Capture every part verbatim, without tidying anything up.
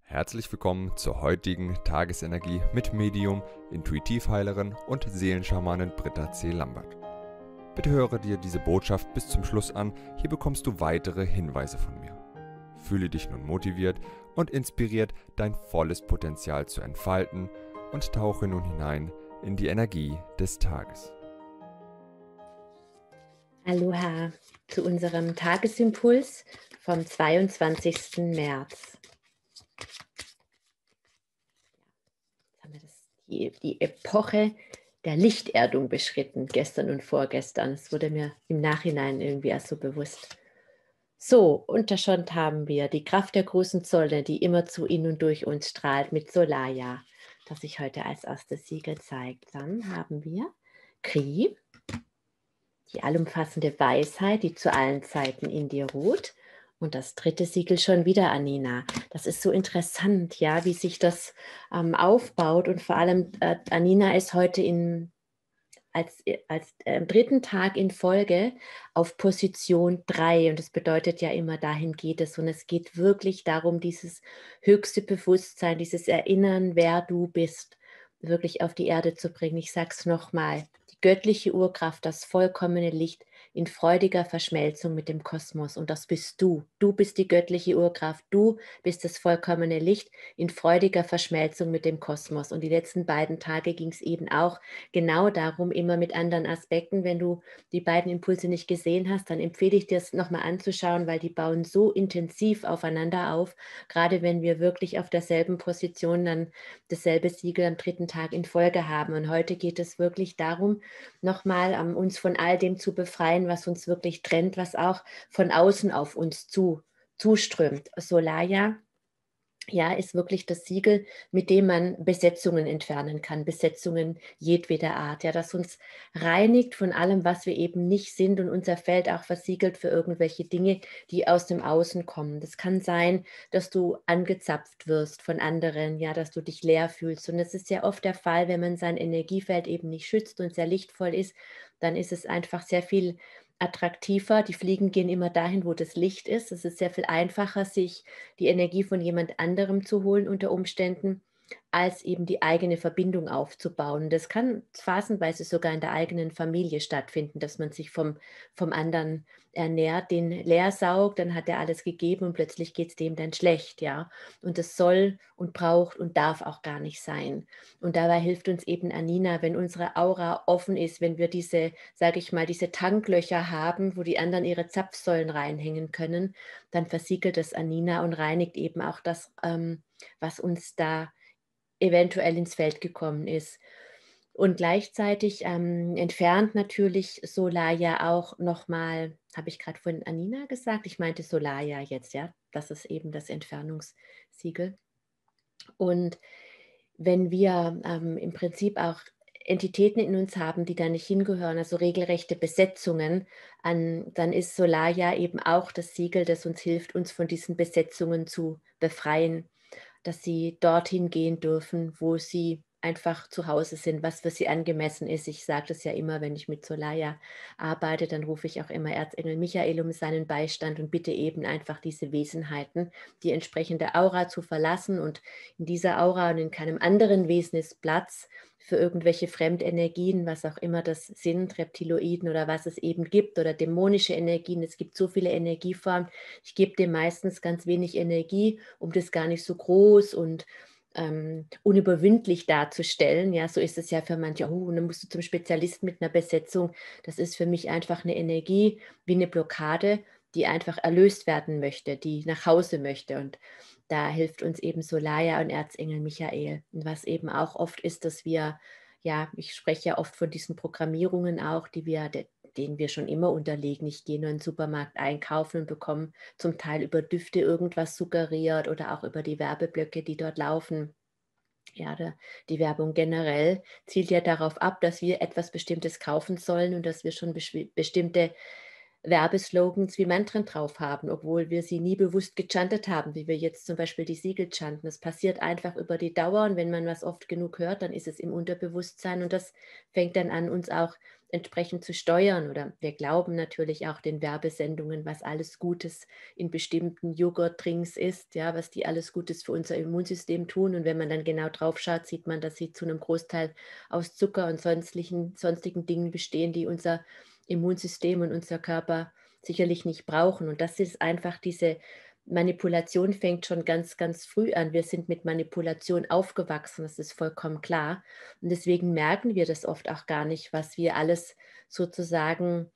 Herzlich willkommen zur heutigen Tagesenergie mit Medium, Intuitivheilerin und Seelenschamanin Britta C. Lambert. Bitte höre dir diese Botschaft bis zum Schluss an, hier bekommst du weitere Hinweise von mir. Fühle dich nun motiviert und inspiriert, dein volles Potenzial zu entfalten und tauche nun hinein in die Energie des Tages. Aloha zu unserem Tagesimpuls vom zweiundzwanzigsten März. Jetzt haben wir das, die, die Epoche der Lichterdung beschritten, gestern und vorgestern. Es wurde mir im Nachhinein irgendwie erst so bewusst. So, unterschont haben wir die Kraft der großen Sonne, die immer zu in und durch uns strahlt mit Solaya, das sich heute als erstes Siegel zeigt. Dann haben wir Kri, die allumfassende Weisheit, die zu allen Zeiten in dir ruht. Und das dritte Siegel schon wieder, Anina. Das ist so interessant, ja, wie sich das ähm, aufbaut. Und vor allem, äh, Anina ist heute in, als, als äh, dritten Tag in Folge auf Position drei. Und das bedeutet ja immer, dahin geht es. Und es geht wirklich darum, dieses höchste Bewusstsein, dieses Erinnern, wer du bist, wirklich auf die Erde zu bringen. Ich sage es nochmal. Die göttliche Urkraft, das vollkommene Licht in freudiger Verschmelzung mit dem Kosmos. Und das bist du. Du bist die göttliche Urkraft. Du bist das vollkommene Licht in freudiger Verschmelzung mit dem Kosmos. Und die letzten beiden Tage ging es eben auch genau darum, immer mit anderen Aspekten. Wenn du die beiden Impulse nicht gesehen hast, dann empfehle ich dir es nochmal anzuschauen, weil die bauen so intensiv aufeinander auf. Gerade wenn wir wirklich auf derselben Position dann dasselbe Siegel am dritten Tag in Folge haben. Und heute geht es wirklich darum, nochmal um, uns von all dem zu befreien, was uns wirklich trennt, was auch von außen auf uns zu, zuströmt. Solaya, ja, ist wirklich das Siegel, mit dem man Besetzungen entfernen kann, Besetzungen jedweder Art, ja, das uns reinigt von allem, was wir eben nicht sind und unser Feld auch versiegelt für irgendwelche Dinge, die aus dem Außen kommen. Das kann sein, dass du angezapft wirst von anderen, ja, dass du dich leer fühlst. Und das ist ja oft der Fall, wenn man sein Energiefeld eben nicht schützt und sehr lichtvoll ist, dann ist es einfach sehr viel attraktiver. Die Fliegen gehen immer dahin, wo das Licht ist. Es ist sehr viel einfacher, sich die Energie von jemand anderem zu holen unter Umständen, als eben die eigene Verbindung aufzubauen. Das kann phasenweise sogar in der eigenen Familie stattfinden, dass man sich vom, vom anderen ernährt, den leer saugt, dann hat er alles gegeben und plötzlich geht es dem dann schlecht, ja. Und das soll und braucht und darf auch gar nicht sein. Und dabei hilft uns eben Anina, wenn unsere Aura offen ist, wenn wir diese, sage ich mal, diese Tanklöcher haben, wo die anderen ihre Zapfsäulen reinhängen können, dann versiegelt das Anina und reinigt eben auch das, ähm, was uns da eventuell ins Feld gekommen ist. Und gleichzeitig ähm, entfernt natürlich Solaya auch nochmal, habe ich gerade vorhin Anina gesagt? Ich meinte Solaya jetzt, ja. Das ist eben das Entfernungssiegel. Und wenn wir ähm, im Prinzip auch Entitäten in uns haben, die da nicht hingehören, also regelrechte Besetzungen, an, dann ist Solaya eben auch das Siegel, das uns hilft, uns von diesen Besetzungen zu befreien, dass sie dorthin gehen dürfen, wo sie einfach zu Hause sind, was für sie angemessen ist. Ich sage das ja immer, wenn ich mit Solaya arbeite, dann rufe ich auch immer Erzengel Michael um seinen Beistand und bitte eben einfach diese Wesenheiten, die entsprechende Aura zu verlassen, und in dieser Aura und in keinem anderen Wesen ist Platz für irgendwelche Fremdenergien, was auch immer das sind, Reptiloiden oder was es eben gibt, oder dämonische Energien. Es gibt so viele Energieformen. Ich gebe dem meistens ganz wenig Energie, um das gar nicht so groß und ähm, unüberwindlich darzustellen. Ja, so ist es ja für manche. Oh, und dann musst du zum Spezialisten mit einer Besetzung. Das ist für mich einfach eine Energie wie eine Blockade, die einfach erlöst werden möchte, die nach Hause möchte. Und da hilft uns eben Solaya und Erzengel Michael. Und was eben auch oft ist, dass wir, ja, ich spreche ja oft von diesen Programmierungen auch, die wir, denen wir schon immer unterlegen. Ich gehe nur in den Supermarkt einkaufen und bekomme zum Teil über Düfte irgendwas suggeriert oder auch über die Werbeblöcke, die dort laufen. Ja, der, die Werbung generell zielt ja darauf ab, dass wir etwas Bestimmtes kaufen sollen und dass wir schon bestimmte Werbeslogans wie Mantren drauf haben, obwohl wir sie nie bewusst gechantet haben, wie wir jetzt zum Beispiel die Siegel chanten. Das passiert einfach über die Dauer und wenn man was oft genug hört, dann ist es im Unterbewusstsein und das fängt dann an, uns auch entsprechend zu steuern. Oder wir glauben natürlich auch den Werbesendungen, was alles Gutes in bestimmten Joghurtdrinks ist, ja, was die alles Gutes für unser Immunsystem tun. Und wenn man dann genau drauf schaut, sieht man, dass sie zu einem Großteil aus Zucker und sonstigen, sonstigen Dingen bestehen, die unser Immunsystem und unser Körper sicherlich nicht brauchen. Und das ist einfach diese Manipulation fängt schon ganz, ganz früh an. Wir sind mit Manipulation aufgewachsen, das ist vollkommen klar. Und deswegen merken wir das oft auch gar nicht, was wir alles sozusagen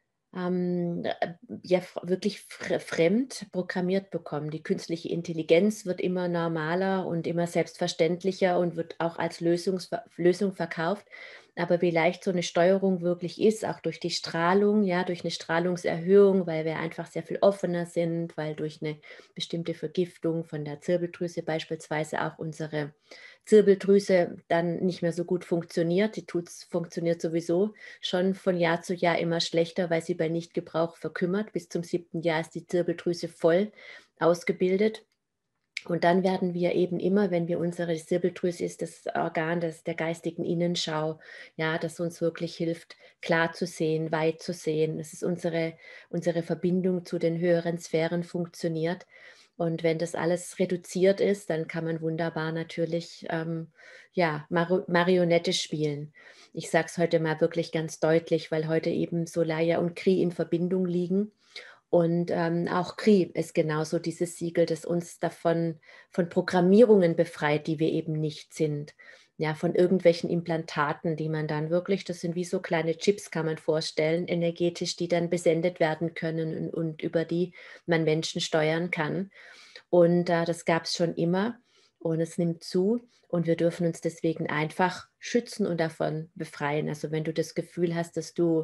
ähm, äh, ja, wirklich fremd programmiert bekommen. Die künstliche Intelligenz wird immer normaler und immer selbstverständlicher und wird auch als Lösungs Lösung verkauft. Aber wie leicht so eine Steuerung wirklich ist, auch durch die Strahlung, ja, durch eine Strahlungserhöhung, weil wir einfach sehr viel offener sind, weil durch eine bestimmte Vergiftung von der Zirbeldrüse beispielsweise auch unsere Zirbeldrüse dann nicht mehr so gut funktioniert. Die tut's funktioniert sowieso schon von Jahr zu Jahr immer schlechter, weil sie bei Nichtgebrauch verkümmert. Bis zum siebten Jahr ist die Zirbeldrüse voll ausgebildet. Und dann werden wir eben immer, wenn wir unsere Zirbeldrüse ist das Organ des, der geistigen Innenschau, ja, das uns wirklich hilft, klar zu sehen, weit zu sehen. Das ist unsere, unsere Verbindung zu den höheren Sphären funktioniert. Und wenn das alles reduziert ist, dann kann man wunderbar natürlich ähm, ja, Mar Marionette spielen. Ich sage es heute mal wirklich ganz deutlich, weil heute eben Solaya und Kri in Verbindung liegen. Und ähm, auch Kri ist genauso dieses Siegel, das uns davon von Programmierungen befreit, die wir eben nicht sind. Ja, von irgendwelchen Implantaten, die man dann wirklich, das sind wie so kleine Chips, kann man vorstellen, energetisch, die dann besendet werden können und, und über die man Menschen steuern kann. Und äh, das gab es schon immer und es nimmt zu und wir dürfen uns deswegen einfach schützen und davon befreien. Also wenn du das Gefühl hast, dass du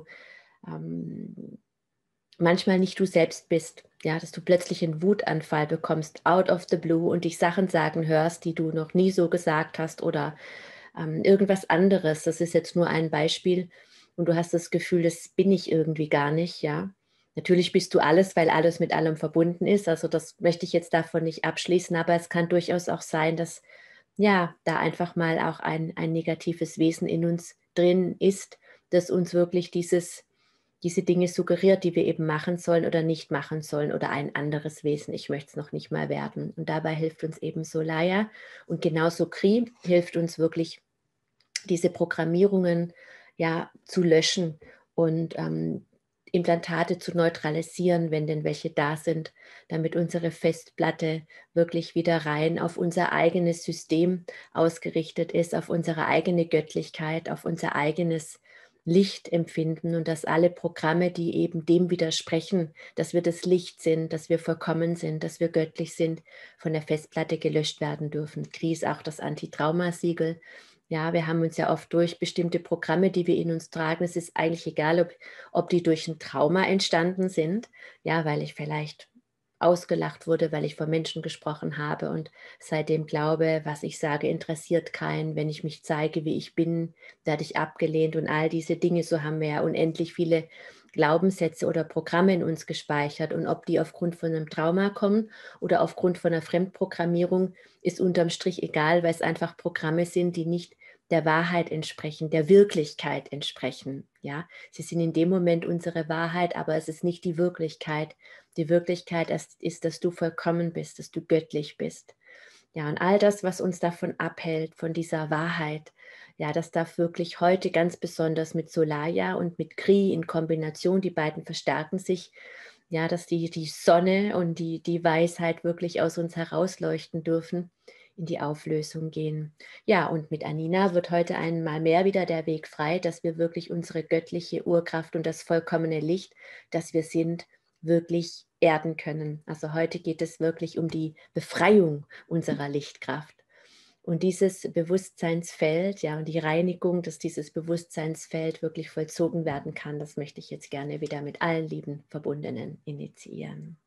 ähm, manchmal nicht du selbst bist, ja, dass du plötzlich einen Wutanfall bekommst, out of the blue und dich Sachen sagen hörst, die du noch nie so gesagt hast oder ähm, irgendwas anderes. Das ist jetzt nur ein Beispiel und du hast das Gefühl, das bin ich irgendwie gar nicht, ja. Natürlich bist du alles, weil alles mit allem verbunden ist. Also das möchte ich jetzt davon nicht abschließen, aber es kann durchaus auch sein, dass ja, da einfach mal auch ein, ein negatives Wesen in uns drin ist, das uns wirklich dieses diese Dinge suggeriert, die wir eben machen sollen oder nicht machen sollen oder ein anderes Wesen. Ich möchte es noch nicht mal werden. Und dabei hilft uns eben Solaya und genauso Kri hilft uns wirklich, diese Programmierungen ja zu löschen und ähm, Implantate zu neutralisieren, wenn denn welche da sind, damit unsere Festplatte wirklich wieder rein auf unser eigenes System ausgerichtet ist, auf unsere eigene Göttlichkeit, auf unser eigenes Licht empfinden und dass alle Programme, die eben dem widersprechen, dass wir das Licht sind, dass wir vollkommen sind, dass wir göttlich sind, von der Festplatte gelöscht werden dürfen. Kri ist auch das Anti-Trauma-Siegel. Ja, wir haben uns ja oft durch bestimmte Programme, die wir in uns tragen, es ist eigentlich egal, ob, ob die durch ein Trauma entstanden sind, ja, weil ich vielleicht ausgelacht wurde, weil ich vor Menschen gesprochen habe und seitdem glaube, was ich sage, interessiert keinen. Wenn ich mich zeige, wie ich bin, werde ich abgelehnt und all diese Dinge. So haben wir ja unendlich viele Glaubenssätze oder Programme in uns gespeichert. Und ob die aufgrund von einem Trauma kommen oder aufgrund von einer Fremdprogrammierung, ist unterm Strich egal, weil es einfach Programme sind, die nicht der Wahrheit entsprechen, der Wirklichkeit entsprechen. Ja, sie sind in dem Moment unsere Wahrheit, aber es ist nicht die Wirklichkeit. Die Wirklichkeit ist, ist, dass du vollkommen bist, dass du göttlich bist. Ja, und all das, was uns davon abhält, von dieser Wahrheit, ja, das darf wirklich heute ganz besonders mit Solaya und mit Kri in Kombination, die beiden verstärken sich, ja, dass die, die Sonne und die, die Weisheit wirklich aus uns herausleuchten dürfen, in die Auflösung gehen. Ja, und mit Anina wird heute einmal mehr wieder der Weg frei, dass wir wirklich unsere göttliche Urkraft und das vollkommene Licht, das wir sind, wirklich erden können. Also heute geht es wirklich um die Befreiung unserer Lichtkraft. Und dieses Bewusstseinsfeld, ja, und die Reinigung, dass dieses Bewusstseinsfeld wirklich vollzogen werden kann, das möchte ich jetzt gerne wieder mit allen lieben Verbundenen initiieren.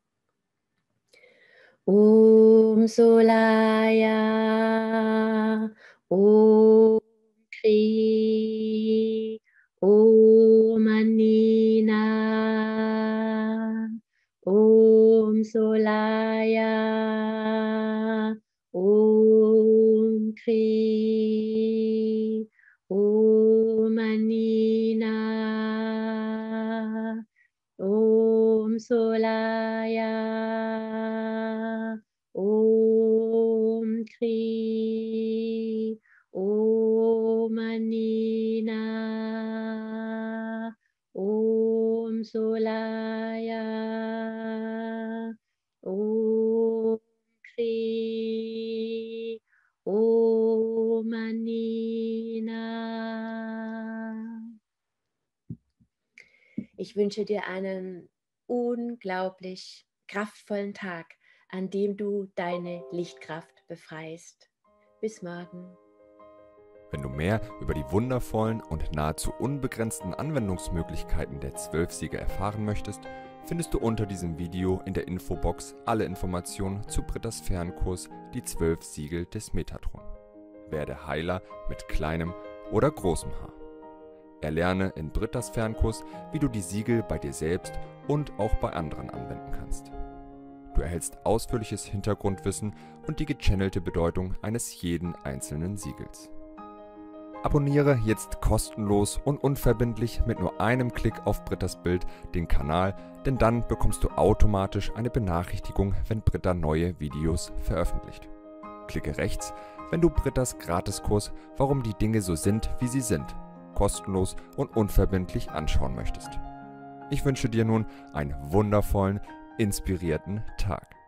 Om Solaya, Om Kri, Om Anina, Kri, Om Anina, Om Solaya, Om Kri, Om Anina. Ich wünsche dir einen unglaublich kraftvollen Tag, an dem du deine Lichtkraft befreist. Bis morgen. Wenn du mehr über die wundervollen und nahezu unbegrenzten Anwendungsmöglichkeiten der zwölf Siegel erfahren möchtest, findest du unter diesem Video in der Infobox alle Informationen zu Brittas Fernkurs Die zwölf Siegel des Metatron. Werde Heiler mit kleinem oder großem H. Erlerne in Brittas Fernkurs, wie du die Siegel bei dir selbst und auch bei anderen anwenden kannst. Du erhältst ausführliches Hintergrundwissen und die gechannelte Bedeutung eines jeden einzelnen Siegels. Abonniere jetzt kostenlos und unverbindlich mit nur einem Klick auf Brittas Bild den Kanal, denn dann bekommst du automatisch eine Benachrichtigung, wenn Britta neue Videos veröffentlicht. Klicke rechts, wenn du Brittas Gratiskurs Warum die Dinge so sind, wie sie sind, kostenlos und unverbindlich anschauen möchtest. Ich wünsche dir nun einen wundervollen, inspirierten Tag.